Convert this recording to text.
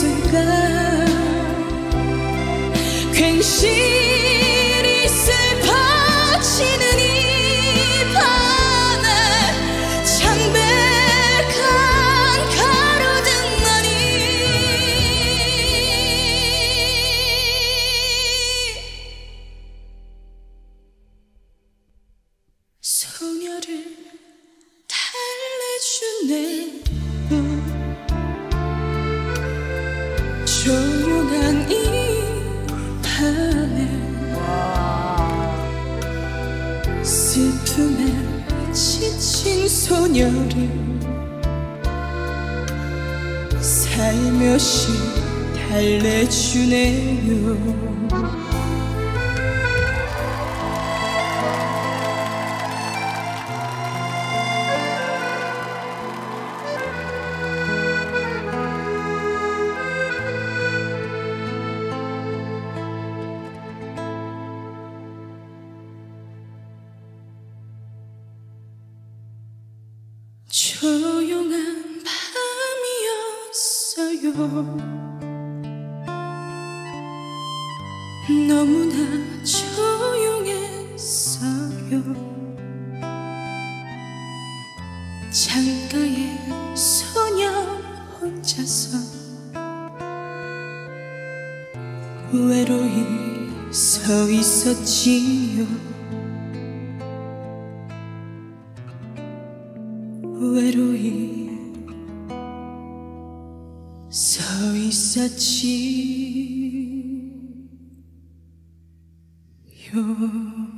있을까. 괜시리 슬퍼지는 이 밤에 창백한 가로등만이 소녀를 달래주네요. 조용한 이 밤에 슬픔에 지친 소녀를 살며시 달래주네요. 조용한 밤이었어요. 너무나 조용했어요. 창가에 소녀 혼자서 외로이 서 있었지요. 외로이 서 있었지요.